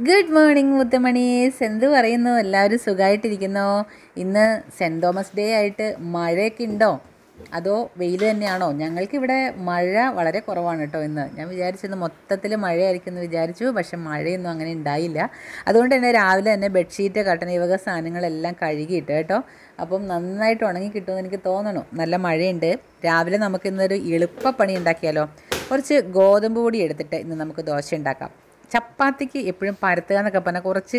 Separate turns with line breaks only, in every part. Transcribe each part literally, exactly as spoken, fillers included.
Good morning മുത്തമണീസ്. എന്ത് പറയുന്നു? എല്ലാവരും സുഖമായിട്ടിരിക്കുന്നോ? ഇന്ന് സെൻറ്റ് തോമസ് ഡേ ആയിട്ട് മഴയൊക്കെ ഉണ്ടോ അതോ വെയിൽ തന്നെയാണോ? ഞങ്ങൾക്കിവിടെ മഴ വളരെ കുറവാണ് കേട്ടോ. ഇന്ന് ഞാൻ വിചാരിച്ചിരുന്നു മൊത്തത്തിൽ മഴയായിരിക്കും എന്ന് വിചാരിച്ചു, പക്ഷെ മഴയൊന്നും അങ്ങനെ ഉണ്ടായില്ല. അതുകൊണ്ട് തന്നെ രാവിലെ തന്നെ ബെഡ്ഷീറ്റ് കട്ടൻ ഈ വക സാധനങ്ങളെല്ലാം കഴുകിയിട്ട് കേട്ടോ. അപ്പം നന്നായിട്ട് ഉണങ്ങി കിട്ടുമെന്ന് എനിക്ക് തോന്നണു. നല്ല മഴയുണ്ട്. രാവിലെ നമുക്കിന്നൊരു എളുപ്പപ്പണി ഉണ്ടാക്കിയാലോ? കുറച്ച് ഗോതമ്പ് പൊടി എടുത്തിട്ട് ഇന്ന് നമുക്ക് ദോശ ഉണ്ടാക്കാം. ചപ്പാത്തിക്ക് എപ്പോഴും പരത്തുക എന്നൊക്കെ പറഞ്ഞാൽ കുറച്ച്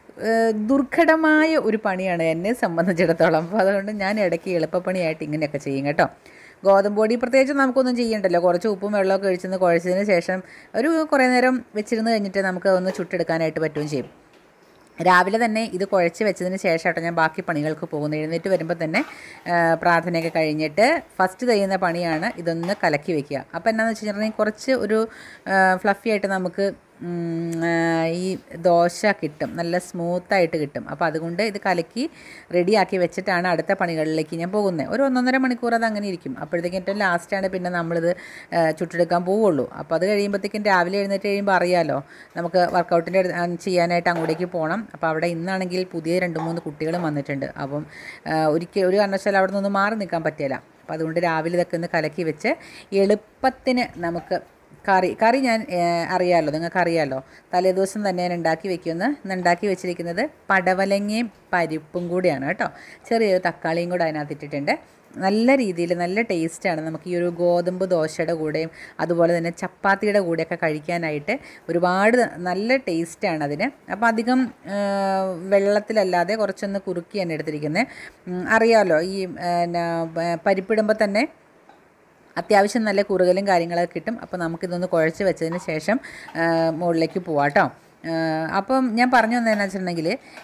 ദുർഘടമായ ഒരു പണിയാണ് എന്നെ സംബന്ധിച്ചിടത്തോളം. അപ്പോൾ അതുകൊണ്ട് ഞാൻ ഇടയ്ക്ക് എളുപ്പപ്പണിയായിട്ട് ഇങ്ങനെയൊക്കെ ചെയ്യും കേട്ടോ. ഗോതമ്പ് പൊടി പ്രത്യേകിച്ച് നമുക്കൊന്നും ചെയ്യണ്ടല്ലോ. കുറച്ച് ഉപ്പും വെള്ളമൊക്കെ ഒഴിച്ചെന്ന് കുഴച്ചതിന് ശേഷം ഒരു കുറേ നേരം വെച്ചിരുന്ന് കഴിഞ്ഞിട്ട് നമുക്ക് ഒന്ന് ചുട്ടെടുക്കാനായിട്ട് പറ്റുകയും ചെയ്യും. രാവിലെ തന്നെ ഇത് കുഴച്ച് വെച്ചതിന് ശേഷമാട്ടോ ഞാൻ ബാക്കി പണികൾക്ക് പോകുന്നത്. എഴുന്നേറ്റ് വരുമ്പോൾ തന്നെ പ്രാർത്ഥനയൊക്കെ കഴിഞ്ഞിട്ട് ഫസ്റ്റ് ചെയ്യുന്ന പണിയാണ് ഇതൊന്ന് കലക്കി വെക്കുക. അപ്പോൾ എന്നാന്ന് വെച്ച് കഴിഞ്ഞിട്ടുണ്ടെങ്കിൽ കുറച്ച് ഒരു ഫ്ലഫി ആയിട്ട് നമുക്ക് ഈ ദോശ കിട്ടും, നല്ല സ്മൂത്തായിട്ട് കിട്ടും. അപ്പോൾ അതുകൊണ്ട് ഇത് കലക്കി റെഡിയാക്കി വെച്ചിട്ടാണ് അടുത്ത പണികളിലേക്ക് ഞാൻ പോകുന്നത്. ഒരു ഒന്നൊന്നര മണിക്കൂർ അത് അങ്ങനെ ഇരിക്കും. അപ്പോഴത്തേക്കും ഏറ്റവും ലാസ്റ്റാണ് പിന്നെ നമ്മളിത് ചുട്ടെടുക്കാൻ പോവുള്ളൂ. അപ്പോൾ അത് കഴിയുമ്പോഴത്തേക്കും രാവിലെ എഴുന്നേറ്റ് കഴിയുമ്പോൾ അറിയാമല്ലോ നമുക്ക് വർക്കൗട്ടിൻ്റെ ചെയ്യാനായിട്ട് അങ്ങോട്ടേക്ക് പോകണം. അപ്പോൾ അവിടെ ഇന്നാണെങ്കിൽ പുതിയ രണ്ട് മൂന്ന് കുട്ടികളും വന്നിട്ടുണ്ട്. അപ്പം ഒരിക്കൽ ഒരു കാരണവശാലും അവിടെ നിന്ന് മാറി നിൽക്കാൻ പറ്റില്ല. അപ്പോൾ അതുകൊണ്ട് രാവിലെ ഇതൊക്കെ ഒന്ന് കലക്കി വെച്ച് എളുപ്പത്തിന് നമുക്ക് കറി കറി ഞാൻ അറിയാമല്ലോ, നിങ്ങൾക്കറിയാമല്ലോ. തലേദിവസം തന്നെ ഞാൻ ഉണ്ടാക്കി വെക്കുമെന്ന്. ഇന്ന് ഉണ്ടാക്കി വെച്ചിരിക്കുന്നത് പടവലങ്ങയും പരിപ്പും കൂടിയാണ് കേട്ടോ. ചെറിയൊരു തക്കാളിയും കൂടെ അതിനകത്ത് ഇട്ടിട്ടുണ്ട്. നല്ല രീതിയിൽ നല്ല ടേസ്റ്റാണ്. നമുക്ക് ഈ ഒരു ഗോതമ്പ് ദോശയുടെ കൂടെയും അതുപോലെ തന്നെ ചപ്പാത്തിയുടെ കൂടെയൊക്കെ കഴിക്കാനായിട്ട് ഒരുപാട് നല്ല ടേസ്റ്റാണ് അതിന്. അപ്പോൾ അധികം വെള്ളത്തിലല്ലാതെ കുറച്ചൊന്ന് കുറുക്കിയാണ് എടുത്തിരിക്കുന്നത്. അറിയാമല്ലോ, ഈ പരിപ്പിടുമ്പോൾ തന്നെ അത്യാവശ്യം നല്ല കുറുകലും കാര്യങ്ങളൊക്കെ കിട്ടും. അപ്പോൾ നമുക്കിതൊന്ന് കുഴച്ച് വെച്ചതിന് ശേഷം മുകളിലേക്ക് പോവാം കേട്ടോ. അപ്പം ഞാൻ പറഞ്ഞു വന്നതെന്നു വെച്ചിട്ടുണ്ടെങ്കിൽ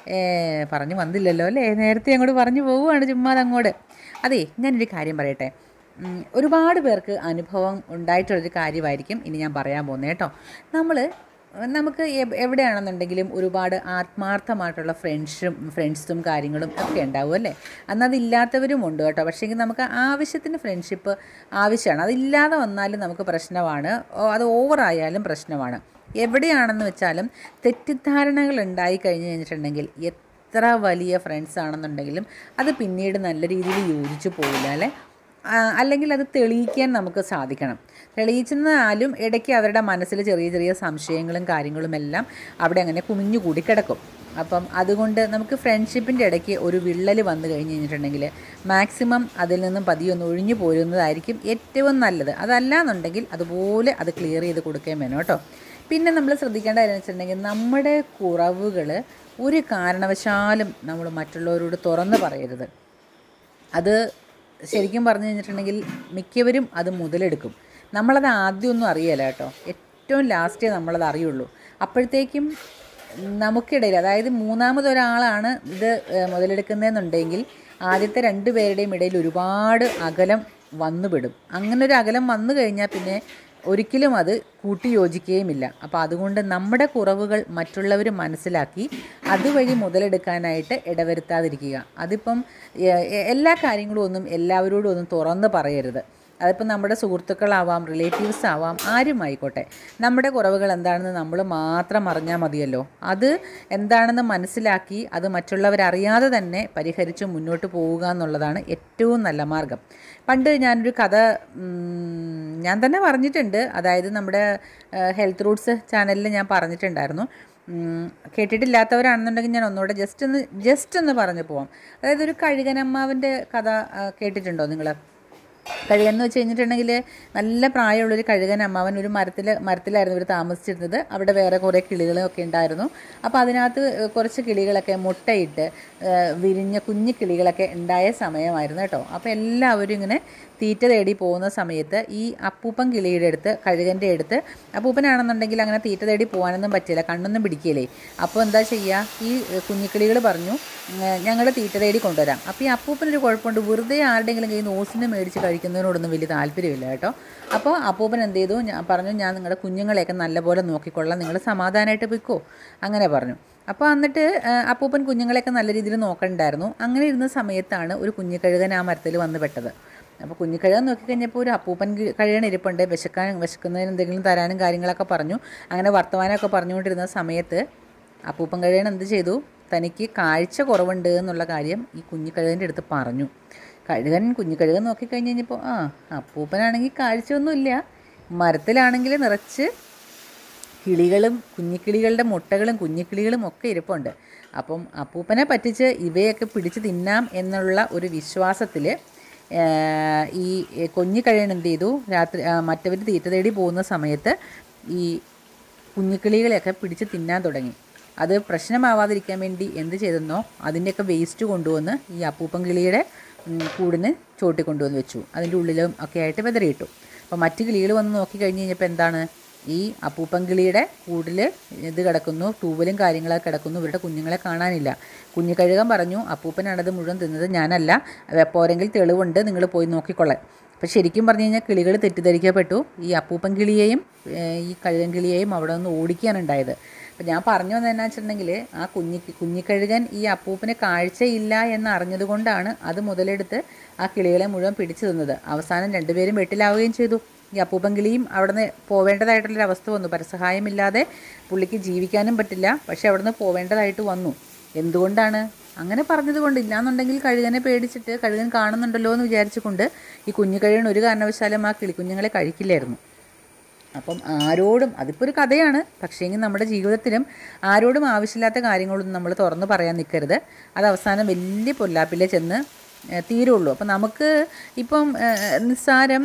പറഞ്ഞു വന്നില്ലല്ലോ അല്ലേ, നേരത്തെ അങ്ങോട്ട് പറഞ്ഞു പോവുകയാണ് ചുമ്മാ അങ്ങോട്ട്. അതെ, ഞാനൊരു കാര്യം പറയട്ടെ. ഒരുപാട് പേർക്ക് അനുഭവം ഉണ്ടായിട്ടുള്ളൊരു കാര്യമായിരിക്കും ഇനി ഞാൻ പറയാൻ പോകുന്നത് കേട്ടോ. നമ്മൾ നമുക്ക് എവിടെയാണെന്നുണ്ടെങ്കിലും ഒരുപാട് ആത്മാർത്ഥമായിട്ടുള്ള ഫ്രണ്ട്സും ഫ്രണ്ട്സും കാര്യങ്ങളും ഒക്കെ ഉണ്ടാവും അല്ലേ. അന്നതില്ലാത്തവരും ഉണ്ട് കേട്ടോ. പക്ഷേ നമുക്ക് ആവശ്യത്തിന് ഫ്രണ്ട്ഷിപ്പ് ആവശ്യമാണ്. അതില്ലാതെ വന്നാലും നമുക്ക് പ്രശ്നമാണ്, അത് ഓവറായാലും പ്രശ്നമാണ്. എവിടെയാണെന്ന് വെച്ചാലും തെറ്റിദ്ധാരണകൾ ഉണ്ടായി കഴിഞ്ഞ് കഴിഞ്ഞിട്ടുണ്ടെങ്കിൽ എത്ര വലിയ ഫ്രണ്ട്സ് ആണെന്നുണ്ടെങ്കിലും അത് പിന്നീട് നല്ല രീതിയിൽ യോജിച്ച് പോകില്ല അല്ലേ. അല്ലെങ്കിൽ അത് തെളിയിക്കാൻ നമുക്ക് സാധിക്കണം. തെളിയിച്ചെന്നാലും ഇടയ്ക്ക് അവരുടെ മനസ്സിൽ ചെറിയ ചെറിയ സംശയങ്ങളും കാര്യങ്ങളും എല്ലാം അവിടെ അങ്ങനെ കുമിഞ്ഞു കൂടി കിടക്കും. അപ്പം അതുകൊണ്ട് നമുക്ക് ഫ്രണ്ട്ഷിപ്പിൻ്റെ ഇടയ്ക്ക് ഒരു വിള്ളൽ വന്നു കഴിഞ്ഞ് കഴിഞ്ഞിട്ടുണ്ടെങ്കിൽ മാക്സിമം അതിൽ നിന്നും പതിയൊന്ന് ഒഴിഞ്ഞു പോരുന്നതായിരിക്കും ഏറ്റവും നല്ലത്. അതല്ല എന്നുണ്ടെങ്കിൽ അതുപോലെ അത് ക്ലിയർ ചെയ്ത് കൊടുക്കുകയും വേണം കേട്ടോ. പിന്നെ നമ്മൾ ശ്രദ്ധിക്കേണ്ട കാര്യം വെച്ചിട്ടുണ്ടെങ്കിൽ നമ്മുടെ കുറവുകൾ ഒരു കാരണവശാലും നമ്മൾ മറ്റുള്ളവരോട് തുറന്ന് പറയരുത്. അത് ശരിക്കും പറഞ്ഞു കഴിഞ്ഞിട്ടുണ്ടെങ്കിൽ മിക്കവരും അത് മുതലെടുക്കും. നമ്മളത് ആദ്യമൊന്നും അറിയില്ല കേട്ടോ. ഏറ്റവും ലാസ്റ്റേ നമ്മളത് അറിയുള്ളൂ. അപ്പോഴത്തേക്കും നമുക്കിടയിൽ, അതായത് മൂന്നാമതൊരാളാണ് ഇത് മുതലെടുക്കുന്നതെന്നുണ്ടെങ്കിൽ ആദ്യത്തെ രണ്ട് പേരുടെയും ഇടയിൽ ഒരുപാട് അകലം വന്നുപെടും. അങ്ങനൊരു അകലം വന്നു കഴിഞ്ഞാൽ പിന്നെ ഒരിക്കലും അത് കൂട്ടി യോജിക്കുകയുമില്ല. അപ്പോൾ അതുകൊണ്ട് നമ്മുടെ കുറവുകൾ മറ്റുള്ളവർ മനസ്സിലാക്കി അതുവഴി മുതലെടുക്കാനായിട്ട് ഇടവരുത്താതിരിക്കുക. അതിപ്പം എല്ലാ കാര്യങ്ങളും ഒന്നും എല്ലാവരോടും ഒന്നും തുറന്ന് പറയരുത്. അതിപ്പോൾ നമ്മുടെ സുഹൃത്തുക്കളാവാം, റിലേറ്റീവ്സ് ആവാം, ആരുമായിക്കോട്ടെ. നമ്മുടെ കുറവുകൾ എന്താണെന്ന് നമ്മൾ മാത്രം അറിഞ്ഞാൽ മതിയല്ലോ. അത് എന്താണെന്ന് മനസ്സിലാക്കി അത് മറ്റുള്ളവരറിയാതെ തന്നെ പരിഹരിച്ച് മുന്നോട്ട് പോവുക എന്നുള്ളതാണ് ഏറ്റവും നല്ല മാർഗം. പണ്ട് ഞാനൊരു കഥ ഞാൻ തന്നെ പറഞ്ഞിട്ടുണ്ട്. അതായത് നമ്മുടെ ഹെൽത്ത് റൂട്ട്സ് ചാനലിൽ ഞാൻ പറഞ്ഞിട്ടുണ്ടായിരുന്നു. കേട്ടിട്ടില്ലാത്തവരാണെന്നുണ്ടെങ്കിൽ ഞാൻ ഒന്നുകൂടെ ജസ്റ്റ് ഒന്ന് ജസ്റ്റ് ഒന്ന് പറഞ്ഞു പോവാം. അതായത് ഒരു കഴുകനമ്മാവിൻ്റെ കഥ കേട്ടിട്ടുണ്ടോ നിങ്ങൾ? കഴുകൻ വെച്ച് കഴിഞ്ഞിട്ടുണ്ടെങ്കിൽ നല്ല പ്രായമുള്ളൊരു കഴുകൻ അമ്മാവൻ ഒരു മരത്തിൽ മരത്തിലായിരുന്നു ഇവർ താമസിച്ചിരുന്നത്. അവിടെ വേറെ കുറേ കിളികളൊക്കെ ഉണ്ടായിരുന്നു. അപ്പോൾ അതിനകത്ത് കുറച്ച് കിളികളൊക്കെ മുട്ടയിട്ട് വിരിഞ്ഞ കുഞ്ഞു കിളികളൊക്കെ ഉണ്ടായ സമയമായിരുന്നു കേട്ടോ. അപ്പോൾ എല്ലാവരും ഇങ്ങനെ തീറ്റ തേടി പോകുന്ന സമയത്ത് ഈ അപ്പൂപ്പൻ കിളിയുടെ അടുത്ത്, കഴുകൻ്റെ അടുത്ത്, അപ്പൂപ്പനാണെന്നുണ്ടെങ്കിൽ അങ്ങനെ തീറ്റ തേടി പോകാനൊന്നും പറ്റില്ല, കണ്ണൊന്നും പിടിക്കില്ലേ. അപ്പോൾ എന്താ ചെയ്യുക, ഈ കുഞ്ഞിക്കിളികൾ പറഞ്ഞു ഞങ്ങൾ തീറ്റ തേടി കൊണ്ടുവരാം. അപ്പോൾ ഈ അപ്പൂപ്പനൊരു കുഴപ്പമുണ്ട്, വെറുതെ ആരുടെയെങ്കിലും കയ്യിൽ നിന്ന് ഓസിനെ മേടിച്ച് കഴിക്കുന്നതിനോടൊന്നും വലിയ താല്പര്യമില്ല കേട്ടോ. അപ്പോൾ അപ്പൂപ്പൻ എന്ത് ചെയ്തു, ഞാൻ പറഞ്ഞു ഞാൻ നിങ്ങളുടെ കുഞ്ഞുങ്ങളെയൊക്കെ നല്ലപോലെ നോക്കിക്കൊള്ളാം, നിങ്ങൾ സമാധാനമായിട്ട് പോയിക്കോ, അങ്ങനെ പറഞ്ഞു. അപ്പോൾ എന്നിട്ട് അപ്പൂപ്പൻ കുഞ്ഞുങ്ങളെയൊക്കെ നല്ല രീതിയിൽ നോക്കണ്ടായിരുന്നു. അങ്ങനെ ഇരുന്ന സമയത്താണ് ഒരു കുഞ്ഞിക്കഴുകൻ ആ മരത്തിൽ വന്ന് പെട്ടത്. അപ്പോൾ കുഞ്ഞിക്കഴുകൻ നോക്കിക്കഴിഞ്ഞപ്പോൾ ഒരു അപ്പൂപ്പൻ കഴുകൻ ഇരിപ്പുണ്ട്. വിശക്കാൻ വിശക്കുന്നതിന് എന്തെങ്കിലും തരാനും കാര്യങ്ങളൊക്കെ പറഞ്ഞു. അങ്ങനെ വർത്തമാനമൊക്കെ പറഞ്ഞുകൊണ്ടിരുന്ന സമയത്ത് അപ്പൂപ്പൻ കഴുകൻ എന്ത് ചെയ്തു, തനിക്ക് കാഴ്ച കുറവുണ്ട് എന്നുള്ള കാര്യം ഈ കുഞ്ഞിക്കഴുകൻ്റെ അടുത്ത് പറഞ്ഞു. കഴുകൻ കുഞ്ഞിക്കഴുകൻ നോക്കിക്കഴിഞ്ഞ് കഴിഞ്ഞപ്പോൾ ആ അപ്പൂപ്പനാണെങ്കിൽ കാഴ്ചയൊന്നുമില്ല, മരത്തിലാണെങ്കിൽ നിറച്ച് കിളികളും കുഞ്ഞിക്കിളികളുടെ മുട്ടകളും കുഞ്ഞിക്കിളികളും ഒക്കെ ഇരിപ്പുണ്ട്. അപ്പം അപ്പൂപ്പനെ പറ്റിച്ച് ഇവയൊക്കെ പിടിച്ച് തിന്നാം എന്നുള്ള ഒരു വിശ്വാസത്തിൽ ഈ കുഞ്ഞിക്കഴുകൻ എന്ത് ചെയ്തു, രാത്രി മറ്റവർ തീറ്റ തേടി പോകുന്ന സമയത്ത് ഈ കുഞ്ഞിക്കിളികളെയൊക്കെ പിടിച്ച് തിന്നാൻ തുടങ്ങി. അത് പ്രശ്നമാവാതിരിക്കാൻ വേണ്ടി എന്ത് ചെയ്തെന്നോ അതിൻ്റെയൊക്കെ വേസ്റ്റ് കൊണ്ടുവന്ന് ഈ അപ്പൂപ്പൻ കിളിയുടെ കൂടിന് ചോട്ടി കൊണ്ടുവന്ന് വെച്ചു. അതിൻ്റെ ഉള്ളിലും ഒക്കെ ആയിട്ട് വിതറിയിട്ടു. അപ്പോൾ മറ്റു കിളികൾ വന്ന് നോക്കി കഴിഞ്ഞ് കഴിഞ്ഞപ്പോൾ എന്താണ്, ഈ അപ്പൂപ്പൻ കിളിയുടെ കൂടിൽ ഇത് കിടക്കുന്നു, തൂവലും കാര്യങ്ങളൊക്കെ കിടക്കുന്നു, ഇവരുടെ കുഞ്ഞുങ്ങളെ കാണാനില്ല. കുഞ്ഞിക്കഴുകൻ പറഞ്ഞു, അപ്പൂപ്പനാണത് മുഴുവൻ തിന്നത്, ഞാനല്ല, പോരെങ്കിൽ തെളിവുണ്ട്, നിങ്ങൾ പോയി നോക്കിക്കൊള്ളാൻ. അപ്പോൾ ശരിക്കും പറഞ്ഞു കഴിഞ്ഞാൽ കിളികൾ തെറ്റിദ്ധരിക്കപ്പെട്ടു. ഈ അപ്പൂപ്പൻ കിളിയെയും ഈ കഴുകൻ കിളിയെയും അവിടെ നിന്ന് ഓടിക്കാനുണ്ടായത്. അപ്പോൾ ഞാൻ പറഞ്ഞു വന്നതെന്നു വെച്ചിട്ടുണ്ടെങ്കിൽ ആ കുഞ്ഞി കുഞ്ഞിക്കഴുകൻ ഈ അപ്പൂപ്പന് കാഴ്ചയില്ല എന്ന് അറിഞ്ഞത് കൊണ്ടാണ് അത് മുതലെടുത്ത് ആ കിളികളെ മുഴുവൻ പിടിച്ചു തിന്നത്. അവസാനം രണ്ടുപേരും വെട്ടിലാവുകയും ചെയ്തു. ഈ അപ്പൂപ്പൻ കിളിയും അവിടെ നിന്ന് പോവേണ്ടതായിട്ടുള്ളൊരവസ്ഥ വന്നു. പരസഹായമില്ലാതെ പുള്ളിക്ക് ജീവിക്കാനും പറ്റില്ല, പക്ഷേ അവിടെ നിന്ന് പോവേണ്ടതായിട്ട് വന്നു. എന്തുകൊണ്ടാണ് അങ്ങനെ പറഞ്ഞത് കൊണ്ട്? ഇല്ലാന്നുണ്ടെങ്കിൽ കഴുകനെ പേടിച്ചിട്ട് കഴുകൻ കാണുന്നുണ്ടല്ലോ എന്ന് വിചാരിച്ചുകൊണ്ട് ഈ കുഞ്ഞിക്കഴുകൻ ഒരു കാരണവശാലും ആ കിളിക്കുഞ്ഞുങ്ങളെ കഴിക്കില്ലായിരുന്നു. അപ്പം ആരോടും, അതിപ്പോൾ ഒരു കഥയാണ്, പക്ഷേങ്കിൽ നമ്മുടെ ജീവിതത്തിലും ആരോടും ആവശ്യമില്ലാത്ത കാര്യങ്ങളൊന്നും നമ്മൾ തുറന്ന് പറയാൻ നിൽക്കരുത്. അത് അവസാനം വലിയ പൊല്ലാപ്പിലെ ചെന്ന് തീരുള്ളൂ. അപ്പം നമുക്ക് ഇപ്പം നിസ്സാരം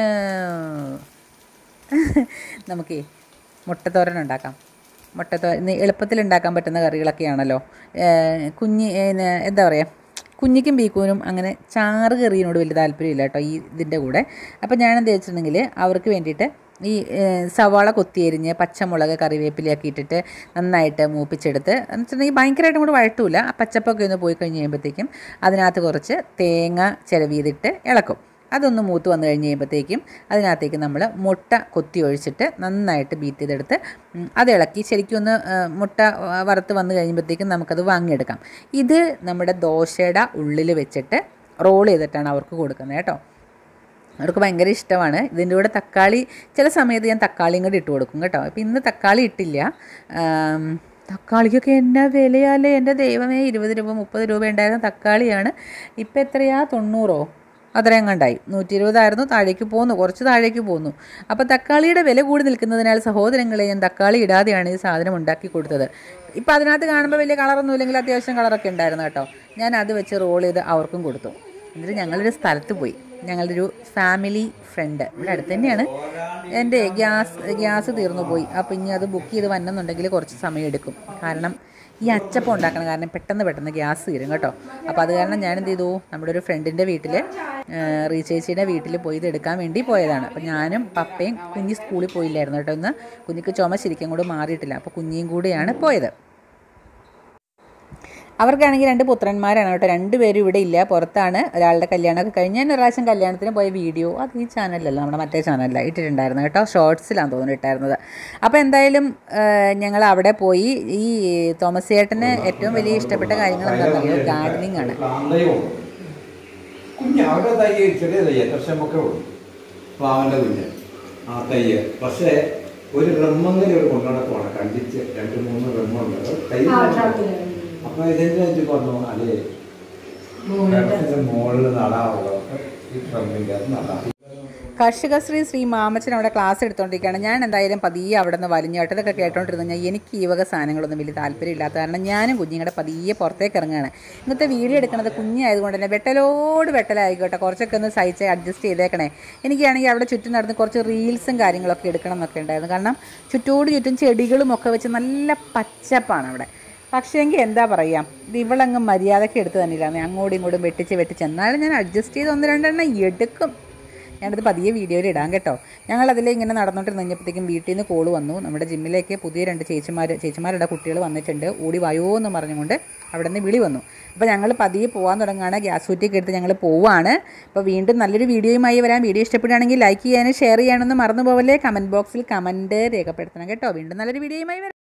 നമുക്കേ മുട്ടത്തോരൻ ഉണ്ടാക്കാം. മുട്ടത്തോരൻ എളുപ്പത്തിൽ ഉണ്ടാക്കാൻ പറ്റുന്ന കറികളൊക്കെയാണല്ലോ. കുഞ്ഞ് എന്താ പറയുക, കുഞ്ഞിക്കും ബീക്കൂനും അങ്ങനെ ചാറ് കറിയിനോട് വലിയ താല്പര്യമില്ല കേട്ടോ ഈ ഇതിൻ്റെ കൂടെ. അപ്പോൾ ഞാനെന്താ വെച്ചിട്ടുണ്ടെങ്കിൽ അവർക്ക് വേണ്ടിയിട്ട് ഈ സവാള കൊത്തിയരിഞ്ഞ് പച്ചമുളക് കറിവേപ്പിലയൊക്കെ ഇട്ടിട്ട് നന്നായിട്ട് മൂപ്പിച്ചെടുത്ത് എന്ന് വെച്ചിട്ടുണ്ടെങ്കിൽ ഭയങ്കരമായിട്ടും കൂടെ വഴട്ടില്ല, ആ പച്ചപ്പൊക്കെ ഒന്ന് പോയി കഴിഞ്ഞ് കഴിയുമ്പോഴത്തേക്കും അതിനകത്ത് കുറച്ച് തേങ്ങ ചിരവിയതിട്ട് ഇളക്കും. അതൊന്ന് മൂത്ത് വന്നു കഴിഞ്ഞ് കഴിയുമ്പോഴത്തേക്കും അതിനകത്തേക്ക് നമ്മൾ മുട്ട കൊത്തി ഒഴിച്ചിട്ട് നന്നായിട്ട് ബീറ്റ് ചെയ്തെടുത്ത് അത് ഇളക്കി ശരിക്കും ഒന്ന് മുട്ട വറുത്ത് വന്നു കഴിയുമ്പോഴത്തേക്കും നമുക്കത് വാങ്ങിയെടുക്കാം. ഇത് നമ്മുടെ ദോശയുടെ ഉള്ളിൽ വെച്ചിട്ട് റോൾ ചെയ്തിട്ടാണ് അവർക്ക് കൊടുക്കുന്നത് കേട്ടോ. അവർക്ക് ഭയങ്കര ഇഷ്ടമാണ്. ഇതിൻ്റെ കൂടെ തക്കാളി ചില സമയത്ത് ഞാൻ തക്കാളിയും കൂടി ഇട്ട് കൊടുക്കും കേട്ടോ. അപ്പോൾ ഇന്ന് തക്കാളി ഇട്ടില്ല. തക്കാളിക്കൊക്കെ എന്നാ വിലയാലേ എൻ്റെ ദൈവമേ, ഇരുപത് രൂപ മുപ്പത് രൂപ ഉണ്ടായിരുന്ന തക്കാളിയാണ് ഇപ്പം എത്രയാ, തൊണ്ണൂറോ അത്രയും കണ്ടായി. നൂറ്റി ഇരുപതായിരുന്നു, താഴേക്ക് പോന്നു, കുറച്ച് താഴേക്ക് പോന്നു. അപ്പോൾ തക്കാളിയുടെ വില കൂടി നിൽക്കുന്നതിനാൽ സഹോദരങ്ങളെ ഞാൻ തക്കാളി ഇടാതെയാണ് ഈ സാധനം ഉണ്ടാക്കി കൊടുത്തത്. ഇപ്പം അതിനകത്ത് കാണുമ്പോൾ വലിയ കളറൊന്നും ഇല്ലെങ്കിൽ അത്യാവശ്യം കളറൊക്കെ ഉണ്ടായിരുന്നു കേട്ടോ. ഞാൻ അത് വെച്ച് റോൾ ചെയ്ത് അവർക്കും കൊടുത്തു. എന്നിട്ട് ഞങ്ങളൊരു സ്ഥലത്ത് പോയി. ഞങ്ങളുടെ ഒരു ഫാമിലി ഫ്രണ്ട് ഇവിടെ അടുത്ത് തന്നെയാണ്. എൻ്റെ ഗ്യാസ് ഗ്യാസ് തീർന്നു പോയി. അപ്പോൾ ഇനി അത് ബുക്ക് ചെയ്ത് വന്നെന്നുണ്ടെങ്കിൽ കുറച്ച് സമയം എടുക്കും. കാരണം ഈ അച്ചപ്പം ഉണ്ടാക്കണം, കാരണം പെട്ടെന്ന് പെട്ടെന്ന് ഗ്യാസ് തീരും കേട്ടോ. അപ്പോൾ അത് കാരണം ഞാൻ എന്ത് ചെയ്തു, നമ്മുടെ ഒരു ഫ്രണ്ടിൻ്റെ വീട്ടിൽ റീചേച്ചിയുടെ വീട്ടിൽ പോയി ഇത് എടുക്കാൻ വേണ്ടി പോയതാണ്. അപ്പോൾ ഞാനും പപ്പയും കുഞ്ഞി സ്കൂളിൽ പോയില്ലായിരുന്നു കേട്ടോ. ഇന്ന് കുഞ്ഞിക്ക് ചുമ ശരിക്കും കൂടെ മാറിയിട്ടില്ല. അപ്പോൾ കുഞ്ഞിയും കൂടെയാണ് പോയത്. അവർക്കാണെങ്കിൽ രണ്ട് പുത്രന്മാരാണ് കേട്ടോ. രണ്ടുപേരും ഇവിടെ ഇല്ല, പുറത്താണ്. ഒരാളുടെ കല്യാണമൊക്കെ കഴിഞ്ഞ് ഞാൻ ഒരു പ്രാവശ്യം കല്യാണത്തിന് പോയ വീഡിയോ അത് ഈ ചാനലിലല്ല, നമ്മുടെ മറ്റേ ചാനലിലാണ് ഇട്ടിട്ടുണ്ടായിരുന്നു കേട്ടോ. ഷോർട്സിലാണ് തോന്നുന്നു ഇട്ടായിരുന്നത്. അപ്പോൾ എന്തായാലും ഞങ്ങൾ അവിടെ പോയി. ഈ തോമസ് ചേട്ടന് ഏറ്റവും വലിയ ഇഷ്ടപ്പെട്ട കാര്യങ്ങൾ എന്താണെന്ന് അറിയോ, ഗാർഡനിങ് ആണ്.
പക്ഷേ ഒരു റമ്മങ്ങനെ ഒരു കൊണ്ടുനടക്കുവാണ്, കണ്ടിച്ച് രണ്ട് മൂന്ന് റമ്മുണ്ട് കൈ. അപ്പൊ ഇതിന്റെ പറഞ്ഞു അല്ലേ മുകളിൽ നടാവുള്ളൂ, ഈ ട്രമ്പിൻ്റെ അത് നടാം.
കർഷകശ്രീ ശ്രീ മാമച്ചൻ അവിടെ ക്ലാസ് എടുത്തുകൊണ്ടിരിക്കുകയാണ്. ഞാൻ എന്തായാലും പതിയെ അവിടെ നിന്ന് വലിഞ്ഞോട്ട് ഇതൊക്കെ കേട്ടോണ്ടിരുന്നു. ഞാൻ എനിക്ക് ഈ വക സാധനങ്ങളൊന്നും വലിയ താല്പര്യമില്ലാത്ത കാരണം ഞാനും കുഞ്ഞുങ്ങളുടെ പതിയെ പുറത്തേക്ക് ഇറങ്ങുകയാണ്. ഇന്നത്തെ വീഡിയോ എടുക്കുന്നത് കുഞ്ഞായതുകൊണ്ട് തന്നെ വെട്ടലോട് വെട്ടലായിക്കോട്ടെ, കുറച്ചൊക്കെ ഒന്ന് സഹിച്ച് അഡ്ജസ്റ്റ് ചെയ്തേക്കണേ. എനിക്കാണെങ്കിൽ അവിടെ ചുറ്റും നടന്ന് കുറച്ച് റീൽസും കാര്യങ്ങളൊക്കെ എടുക്കണം എന്നൊക്കെ ഉണ്ടായിരുന്നു. കാരണം ചുറ്റോട് ചുറ്റും ചെടികളും ഒക്കെ വെച്ച് നല്ല പച്ചപ്പാണ് അവിടെ. പക്ഷേ എങ്കിൽ എന്താ പറയുക, ഇത് ഇവളങ്ങ് മര്യാദയ്ക്ക് എടുത്ത് തന്നില്ലാന്ന്, അങ്ങോട്ടും ഇങ്ങോട്ടും വെട്ടിച്ച് വെട്ടിച്ച്. എന്നാലും ഞാൻ അഡ്ജസ്റ്റ് ചെയ്ത് ഒന്ന് രണ്ടെണ്ണം എടുക്കും. ഞാനത് പതിയെ വീഡിയോയിൽ ഇടാം കേട്ടോ. ഞങ്ങളതിൽ ഇങ്ങനെ നടന്നുകൊണ്ടിരുന്ന് കഴിഞ്ഞപ്പോഴത്തേക്കും വീട്ടിൽ നിന്ന് കോൾ വന്നു. നമ്മുടെ ജിമ്മിലേക്ക് പുതിയ രണ്ട് ചേച്ചിമാർ ചേച്ചിമാരുടെ കുട്ടികൾ വന്നിട്ടുണ്ട്, ഓടി വയോ എന്ന് പറഞ്ഞുകൊണ്ട് അവിടെ നിന്ന് വിളി വന്നു. അപ്പോൾ ഞങ്ങൾ പതിയെ പോകാൻ തുടങ്ങുകയാണ്. ഗ്യാസ് കുറ്റിയൊക്കെ എടുത്ത് ഞങ്ങൾ പോവുകയാണ്. അപ്പോൾ വീണ്ടും നല്ലൊരു വീഡിയോയുമായി വരാം. വീഡിയോ ഇഷ്ടപ്പെടുകയാണെങ്കിൽ ലൈക്ക് ചെയ്യാനും ഷെയർ ചെയ്യാനൊന്നും മറന്നു പോവല്ലേ. കമൻറ്റ് ബോക്സിൽ കമൻറ്റ് രേഖപ്പെടുത്തണം കേട്ടോ. വീണ്ടും നല്ലൊരു വീഡിയോയുമായി വരാം.